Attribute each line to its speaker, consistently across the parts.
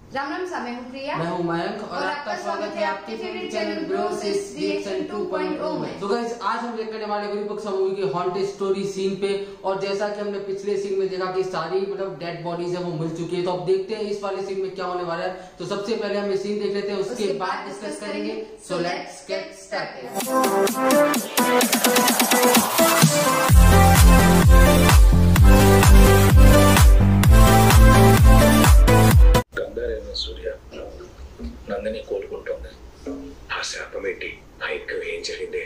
Speaker 1: राम राम सा, मैं हूँ प्रिया।
Speaker 2: मैं हूँ मयंक और आपका स्वागत है आपके फेवरेट चैनल ब्रोस रिएक्शन 2.0 में। तो गाइस आज हम रिएक्ट करने वाले विरूपाक्षा मूवी की हॉन्टेड स्टोरी सीन पे। और जैसा कि हमने पिछले सीन में देखा कि सारी डेड बॉडीज है वो मिल चुकी है, तो अब देखते हैं इस वाले सीन में क्या होने वाला है। तो सबसे पहले हम ये सीन देख लेते हैं, उसके बाद डिस्कस करेंगे। So let's get started.
Speaker 3: Surya Nandini కోలుకుంటోంది. ఆ శాపం ఏంటి? ఆయనకు ఏం జరిగింది?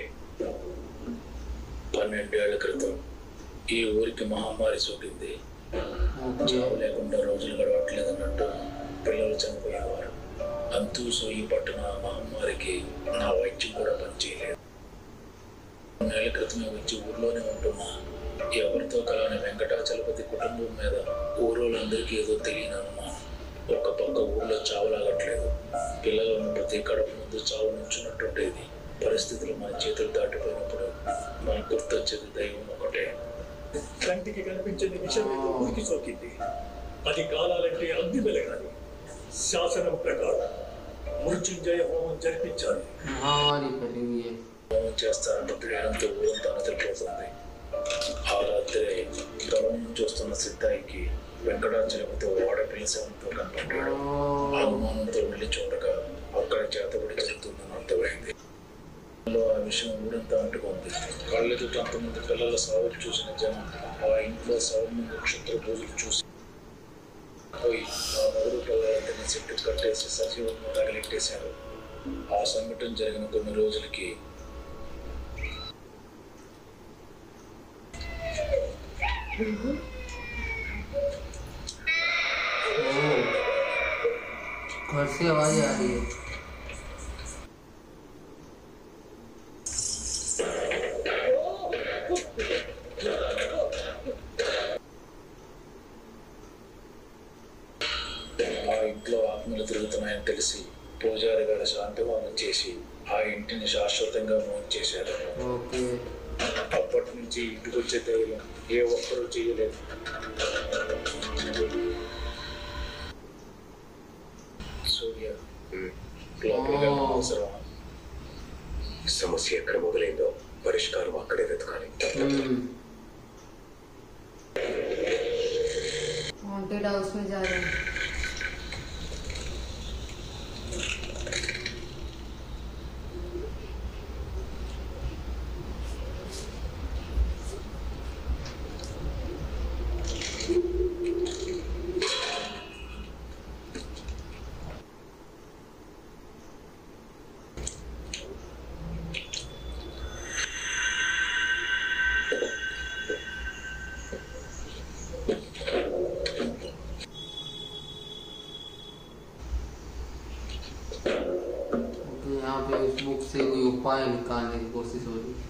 Speaker 3: 12 ఏళ్ల క్రితం ఈ ఊరికి మహమ్మారి సోకింది. చావు లేకుండా రోజులు గడవట్లేదన్నట్టు పిల్లలు చనిపోయేవారు. అంతూ సోయి పట్టిన మహమ్మారికి నా వైద్యం కూడా పనిచేయలేదు. 3 ఏళ్ల క్రితమే వచ్చి ఊర్లోనే ఉంటున్నా ఎవరితో కలని వెంకటాచలపతి కుటుంబం మీద ఊరోళ్ళందరికీ ఏదో తెలియని అనుమానం. ఒక పక్క ఊళ్ళో చావులాగట్లేదు, పిల్లలు ఉన్న ప్రతి కడుపు ముందు చావు నుంచున్నట్టుండేది. పరిస్థితులు మన చేతులు దాటిపోయినప్పుడు మనకు గుర్తొచ్చేది దైవం ఒకటే.
Speaker 4: కంటికి కనిపించని విషయం ఏదో ఊరికి సోకింది. అది కాలాలంటే అగ్ని వెలగాలి. శాసనం ప్రకారం మృత్యుంజయ హోమం జరిపించాలి.
Speaker 3: హోమం చేస్తానంటూ ప్రేరణతో ఊరంతా నదిలిపోతుంది. ఆ రాత్రి దూరం చూస్తున్న సిద్ధాయికి వెంకటాచలపతి ఆడపిల్ల శవంతో కనపడ్డాడు. అనుమానంతో వెళ్లి చూడగా అక్కడ చేతబడి జరుగుతుందని అర్థమైంది. ఆ విషయం ఊరంతా అంటుకుంది. కళ్ళెదుట అంతమంది పిల్లల సావులు చూసిన జనం ఆ ఇంట్లో శవం నక్షత్ర పూజలు చూసి పోయి ఆ 3 పిల్లలందరినీ చెట్టు కట్టేసి సజీవంగా తగలెట్టేశారు. ఆ సంఘటన జరిగిన కొన్ని రోజులకి
Speaker 2: घर से आवाज आ रही है।
Speaker 3: ఆ ఇంట్లో ఆత్మలు తిరుగుతున్నాయని తెలిసి పూజారి గారు శాంతివాదం చేసి ఆ ఇంటిని శాశ్వతంగా మూయించేశారు. అప్పటి నుంచి ఇంటికి వచ్చే ధైర్యం ఏ ఒక్కరూ చేయలేదు. సూర్య లోపలికి అవసరమా? సమస్య ఎక్కడ మొదలైందో పరిష్కారం అక్కడే వెతకాలి.
Speaker 1: हॉन्टेड हाउस में जा रहे हैं।
Speaker 2: यहाँ पे उस बुक से कोई उपाय निकालने की कोशिश हो रही है।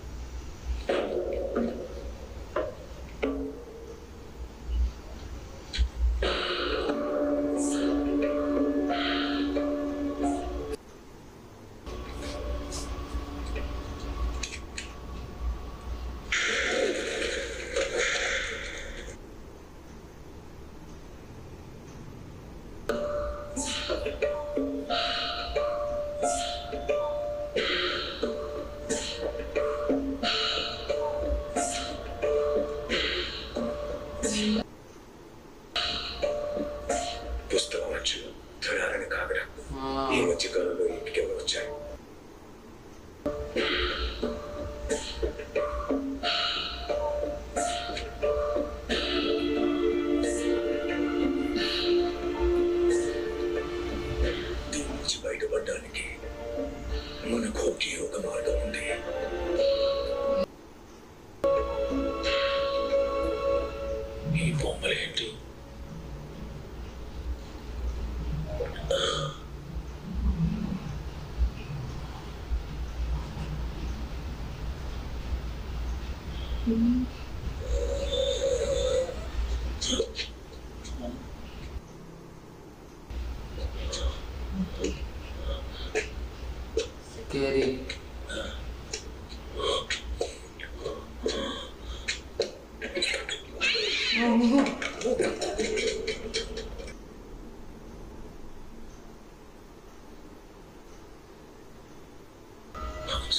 Speaker 3: పుస్తకం వచ్చు ధనాలని కాగరా ఈ మధ్య కాలంలో ఇంటికి ఎవరు వచ్చారు? దీని నుంచి బయటపడడానికి మనకు ఒకే ఒక మార్గం ఉంది. ఈ బొమ్మలేంటి?
Speaker 2: Scary.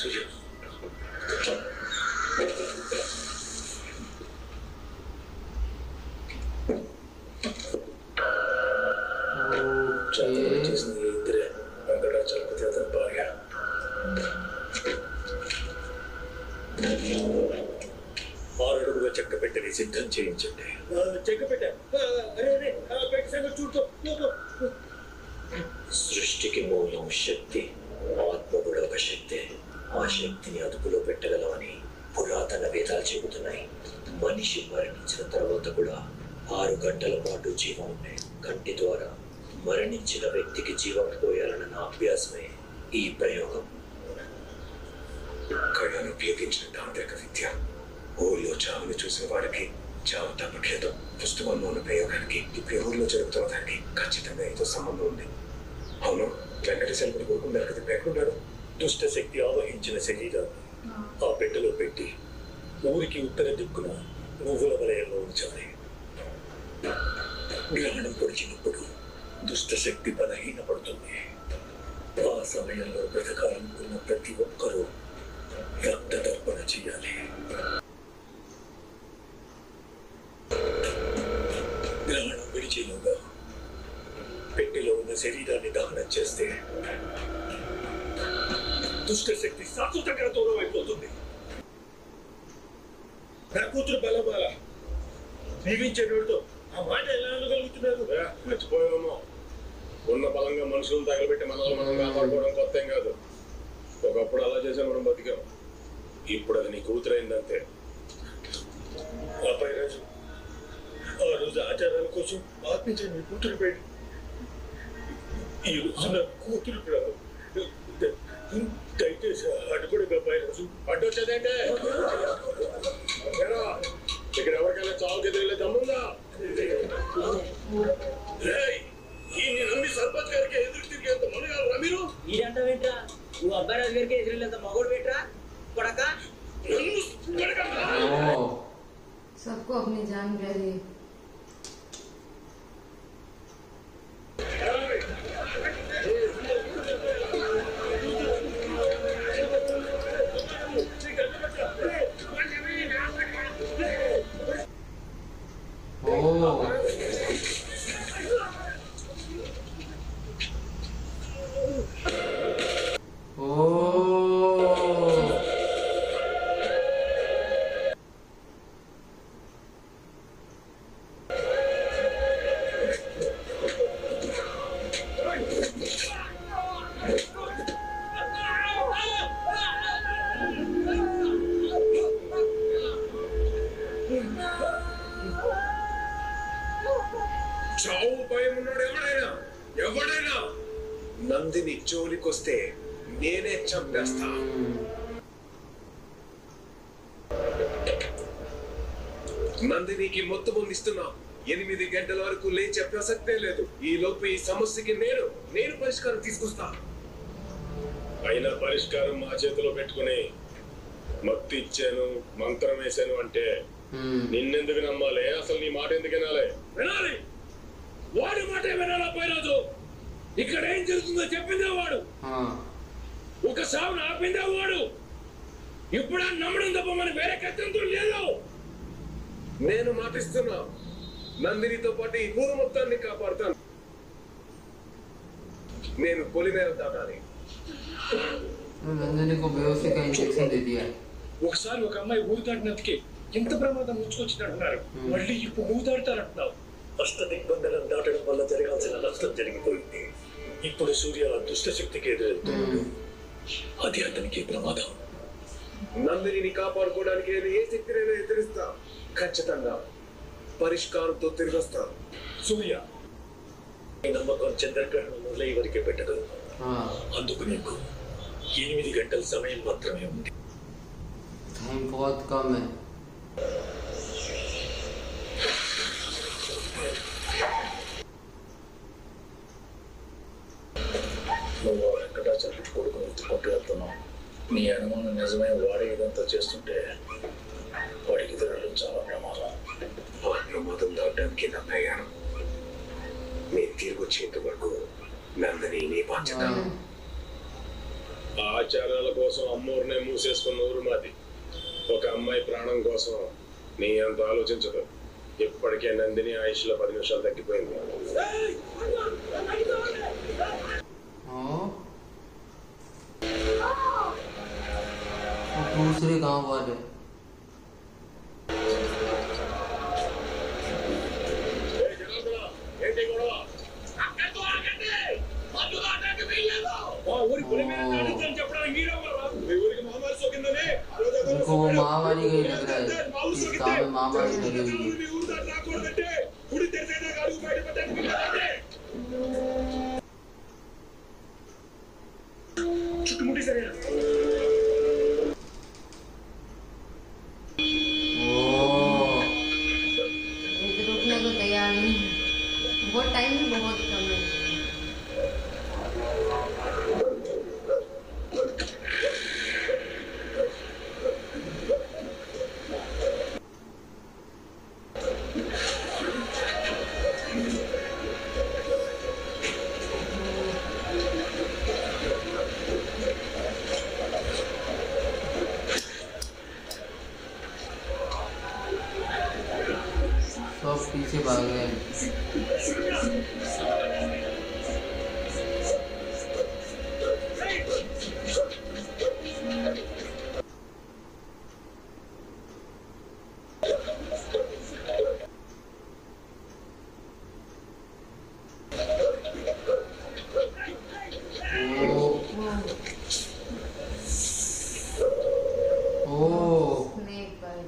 Speaker 3: సూర్య చేసింది ఇద్దరే వెంకటాచలపతి అతని భార్య. ఆరడుగుల చెక్క పెట్టని సిద్ధం చేయించండి. చెక్క పెట్ట సృష్టికి మూలం శక్తి, ఆత్మ కూడా ఒక శక్తి. ఆ శక్తిని అదుపులో పెట్టగలమని పురాతన వేదాలు చెబుతున్నాయి. మనిషి మరణించిన తర్వాత కూడా 6 గంటల పాటు జీవం ఉండే కంటి ద్వారా మరణించిన వ్యక్తికి జీవం పోయాలన్న నా అభ్యాసమే ఈ ప్రయోగం. కళ్ళను ఉపయోగించిన తాంత్రిక విద్య. ఊళ్ళో చావును చూసిన వాడికి చావు తప్పకేదో. పుస్తకంలో ఉన్న ప్రయోగానికి ఇప్పుడు ఊళ్ళో జరుగుతున్న దానికి ఖచ్చితంగా ఏదో సంబంధం ఉంది. అవును, వెంకటేశ్వరుడు కోరుకున్న కదా ఎక్కడున్నాడు? దుష్ట శక్తి ఆవహించిన శరీరాన్ని ఆ పెట్టెలో పెట్టి ఊరికి ఉత్తర దిక్కున నువ్వుల వలయంలో ఉంచాలి. గ్రహణం పొడిచినప్పుడు దుష్ట శక్తి బలహీనపడుతుంది. ఆ సమయంలో బ్రతకాలనుకున్న ప్రతి ఒక్కరూ రక్త తర్పణ చేయాలి. గ్రహణం విడిచేలోగా పెట్టెలో ఉన్న శరీరాన్ని దహనం చేస్తే దుష్ట శక్తి శాశ్వతంగా దూరం అయిపోతుంది. నా కూతురు బలబాల జీవించేటోడితో ఆ మాట ఎలా అనగలుగుతున్నారు?
Speaker 5: మర్చిపోయామో, ఉన్న బలంగా మనుషులను తగలబెట్టి మనల్ని మనం కాపాడుకోవడం కొత్త ఏం కాదు. ఒకప్పుడు అలా చేసే మనం బతికాం. ఇప్పుడు అది నీ కూతురైందంతే.
Speaker 3: ఆపై రాజు ఆ రోజు ఆచారాల కోసం ఆత్మించిన మీ కూతురు పెట్టి ఈ రోజు నా కూతురు దయచేసి అడ్డుకోడు అబ్బాయి రాజు.
Speaker 5: అడ్డొచ్చేదేంటే ఇక్కడ ఎవరికైనా చావుకి ఎదిరిలే దమ్ముందా? ఈ నమ్మి సర్పంచ్ గారికి ఎదురు తిరిగేంత మనగాలరా మీరు?
Speaker 6: ఏంటా నువ్వు అబ్బాయి రాజు గారికి ఎదురెళ్ళేంత మగోడు పెట్టరా కొడక?
Speaker 1: सबको अपनी जान प्यारी है.
Speaker 5: చావు భయం ఉన్నాడు ఎవడైనా నందిని జోలికొస్తే నేనే చంపేస్తా. నందినికి మొత్తం ఇస్తున్నా. 8 గంటల వరకు లేచే ప్రసక్తే లేదు. ఈ లోపు ఈ సమస్యకి నేను పరిష్కారం తీసుకొస్తా. అయినా పరిష్కారం మా చేతిలో పెట్టుకుని మత్తి ఇచ్చాను, మంత్రం వేసాను అంటే నిన్నెందుకు నమ్మాలి? అసలు నీ మాట ఎందుకు వినాలి? వాడి మాట వినాలా? పైరాజు ఇక్కడ ఏం జరుగుతుందో చెప్పిందే వాడు. ఒక సాగును ఆపిందే వాడు. ఇప్పుడు నమ్మడం తప్ప మన వేరే కథంతో లేదు. నేను మాటిస్తున్నా, నందినితో పాటు ఈ ఊరు మొత్తాన్ని కాపాడుతాను. నేను పొలిమేర దాటాలి.
Speaker 2: నందిని को बेहोशी का इंजेक्शन दे दिया.
Speaker 4: ఒకసారి ఒక అమ్మాయి ఊరు దాటినందుకే ఎంత ప్రమాదం ముంచుకొచ్చినట్టున్నారు. మళ్ళీ ఇప్పుడు నువ్వు దాటారంటున్నావు.
Speaker 3: అష్టదిగ్బంధనం దాటడం వల్ల జరగాల్సిన నష్టం జరిగిపోయింది. ఇప్పుడు సూర్య దుష్ట శక్తికి ఎదురెళ్తున్నాడు. అది అతనికి ప్రమాదం.
Speaker 5: నందిని కాపాడుకోవడానికి నేను ఏ శక్తినైనా ఎదిరిస్తా. ఖచ్చితంగా పరిష్కారంతో తిరిగొస్తా.
Speaker 3: సూర్య ఈ నమ్మకం చంద్రగ్రహణం మొదలై వరకే పెట్టగలను. అందుకు నీకు 8 గంటల సమయం మాత్రమే ఉంది.
Speaker 2: टाइम बहुत कम है.
Speaker 3: నువ్వు వెంకటాచలం కొడుకుని ఎత్తుకుంటూ వెళ్తున్నావు. నీ అనుమానం నిజమే. వాడే ఇదంతా చేస్తుంటే వాడికి తిరగడం చాలా ప్రమాదం.
Speaker 5: ఆ ప్రమాదం దాటడానికి నా ప్రయాణం. నేను తిరిగి వచ్చేంత వరకు నందిని నీ బాధ్యత. ఆచారాల కోసం అమ్మోరునే మూసేసుకున్న ఊరు మాది. ఒక అమ్మాయి ప్రాణం కోసం నీ అంత ఆలోచించదు. ఇప్పటికే నందిని ఆయుష్లో 10 నిమిషాలు తగ్గిపోయింది.
Speaker 2: दूसरे गांव वाले उनको वो महामारी गई लग रहा है, इस गाँव में महामारी लगी हुई है।
Speaker 1: रुकने को तैयार नहीं, वो टाइम भी बहुत कम है।
Speaker 2: सब पीछे भाग गए।
Speaker 1: Snake bite.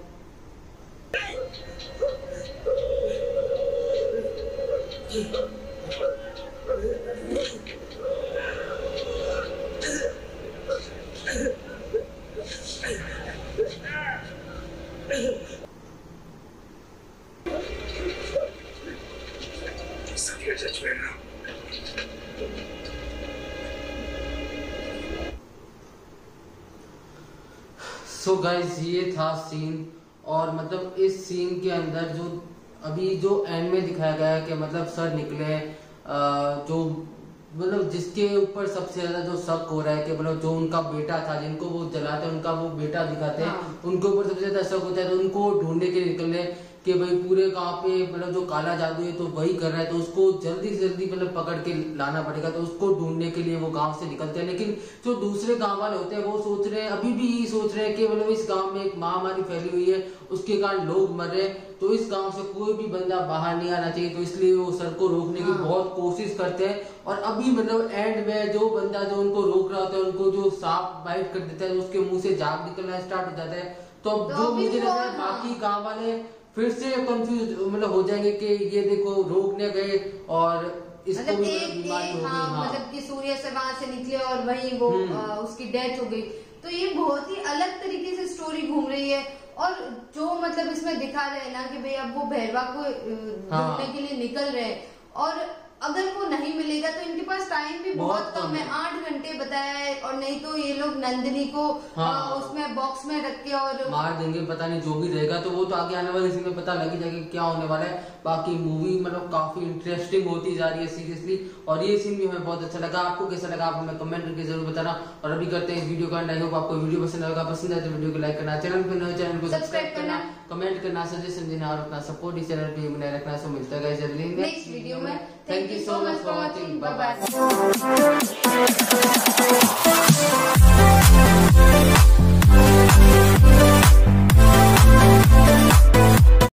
Speaker 2: सो गाइस ये था सीन, और मतलब इस सीन के अंदर जो अभी जो एंड में दिखाया गया है कि मतलब सर निकले, जो मतलब जिसके ऊपर सबसे ज्यादा जो शक हो रहा है कि मतलब जो उनका बेटा था जिनको वो जलाते उनका वो बेटा दिखाते हैं,
Speaker 1: हाँ।
Speaker 2: उनके ऊपर सबसे ज्यादा शक होता है, तो उनको ढूंढने के लिए निकले कि भाई पूरे गांव पे मतलब जो काला जादू है तो वही कर रहा है, तो उसको जल्दी से जल्दी मतलब पकड़ के लाना पड़ेगा। तो उसको ढूंढने के लिए वो गांव से निकलते हैं, लेकिन जो दूसरे गांव वाले होते हैं वो सोच रहे हैं, अभी भी यही सोच रहे हैं कि मतलब इस गांव में एक महामारी फैली हुई है, उसके कारण लोग मर रहे हैं, तो इस गांव से कोई भी बंदा बाहर नहीं आना चाहिए। तो इसलिए वो सर को रोकने की बहुत कोशिश करते हैं, और अभी मतलब एंड में जो बंदा जो उनको रोक रहा होता है उनको जो सांप बाइट कर देता है, उसके मुंह से झाग निकलना स्टार्ट हो जाता है। तो अब जो मुझे लग रहा है बाकी गांव वाले फिर से कंफ्यूज मतलब हो जाएंगे कि ये देखो रोकने गए और इसको
Speaker 1: मतलब
Speaker 2: भी
Speaker 1: एक
Speaker 2: बीमारी हो गई। हाँ।
Speaker 1: मतलब कि सूर्य से वहां से निकले और वही वो उसकी डेथ हो गई। तो ये बहुत ही अलग तरीके से स्टोरी घूम रही है, और जो मतलब इसमें दिखा रहे हैं ना कि भाई अब वो भैरवा को ढूंढने के लिए निकल रहे हैं, और अगर वो नहीं मिलेगा तो इनके पास टाइम भी बहुत कम है, 8 घंटे बताया है, और नहीं तो ये लोग नंदिनी को उसमें बॉक्स में रख के और
Speaker 2: मार देंगे, पता नहीं जो भी रहेगा। तो वो तो आगे आने वाले सीन में पता लग ही जाएगा क्या होने वाला है। बाकी मूवी मतलब काफी इंटरेस्टिंग होती जा रही है सीरियसली, और ये सीन भी हमें बहुत अच्छा लगा। आपको कैसा लगा आप हमें कमेंट करके जरूर बताना। और अभी करते हैं इस वीडियो का एंड। आई होप आपको वीडियो पसंद आएगा, पसंद आए तो वीडियो को लाइक करना, चैनल पर नए चैनल को सब्सक्राइब करना, कमेंट करना, सजेशन देना और अपना सपोर्ट इस चैनल पे बनाए रखना। सो मिलता है जल्दी
Speaker 1: नेक्स्ट वीडियो में।
Speaker 2: Thank you so much for watching, bye bye.